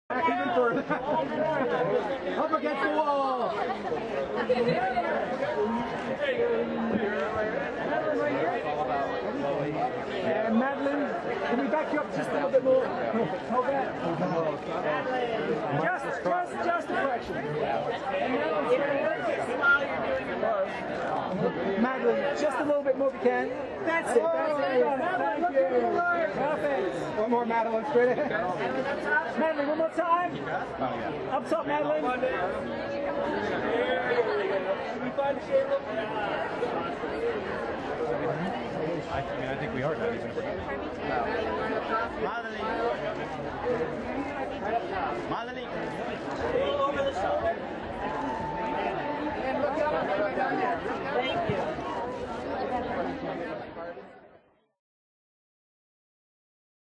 Back even further. Up against the wall. And Madeline, can we back you up just a little bit more? Hold that. Just a fraction. Madeline, just a little bit more if you can. That's it. Thank you. Perfect. One more, Madeline, straight ahead. Madeline, one more time. Up top, Madeline. I think we are not even. Madeline.